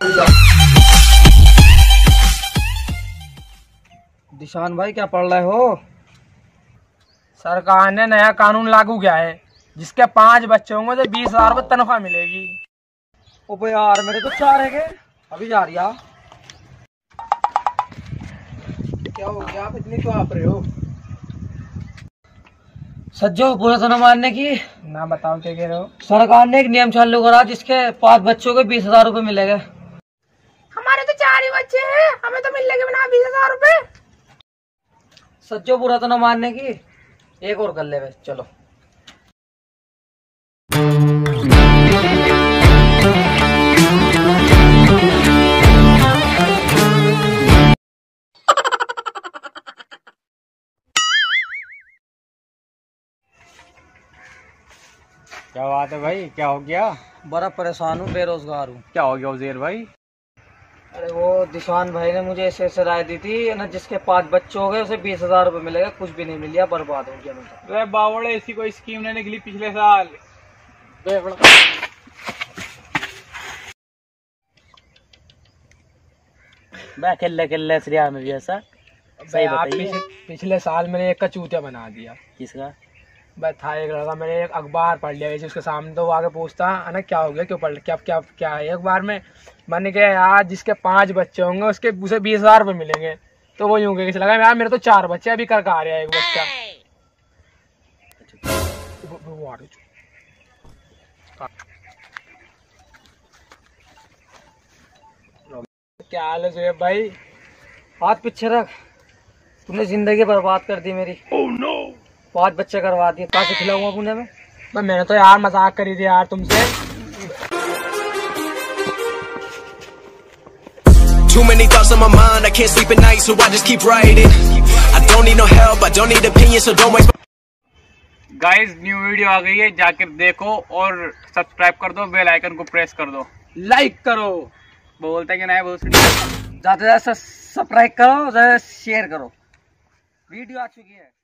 दिशान भाई क्या पढ़ रहे हो? सरकार ने नया कानून लागू किया है जिसके 5 बच्चे होंगे तो 20,000 रुपये तनख्वाह मिलेगी। ओ यार मेरे तो 4 है के अभी जा रही है। क्या हो गया, आप इतनी क्यों आप रहे हो? सज्जो पूरा तो न मानने की ना बताओ क्या कह रहे हो? सरकार ने एक नियम चालू करा जिसके 5 बच्चों के 20,000 रुपये मिलेगा। हमारे तो 4 ही बच्चे हैं, हमें तो मिलेंगे बिना 20,000 रुपये। सज्जो पूरा तो न मानने की एक और कर ले बस, चलो। क्या बात है भाई, क्या हो गया? बड़ा परेशान हूँ, बेरोजगार हूँ। क्या हो गया उज़ैर भाई? अरे वो दिशान भाई ने मुझे ऐसे राय दी थी ना, जिसके 5 बच्चे हो गए उसे 20,000 रुपये मिलेगा। कुछ भी नहीं मिल गया, बर्बाद हो गया। अरे बावड़े, ऐसी कोई स्कीम नहीं निकली पिछले साल। किल्ले श्रिया में भी ऐसा सही बताइए। पिछले साल मैंने एक का चूतिया बना दिया। किसका? बस था एक लड़का, मैंने एक अखबार पढ़ लिया वैसे उसके सामने, तो वो आगे पूछता है ना क्या हो गया, क्यों पढ़, क्या क्या क्या है अखबार में। मैंने कहा यार जिसके 5 बच्चे होंगे उसके उसे 20,000 रुपये मिलेंगे। तो वो यूं कैसे लगा यार मेरे तो 4 बच्चे अभी कर आ रहा है एक बच्चा। क्या हाल है सुहेब भाई? हाथ पीछे रख, तूने जिंदगी बर्बाद कर दी मेरी। oh, no. 5 बच्चे करवा दिए, कहाँ से खिलाऊंगा पुणे में? मैंने तो यार मजाक करी थी यार तुमसे। Too many thoughts on my mind, I can't sleep at night, so I just keep writing. I don't need no help, I don't need opinions, so don't waste my... guys new video आ गई है, जाकर देखो और subscribe कर दो, bell icon को press कर दो, लाइक करो। बोलते कि नहीं बोलते, ज्यादा से ज्यादा सब्सक्राइब करो, ज्यादा शेयर करो। वीडियो आ चुकी है।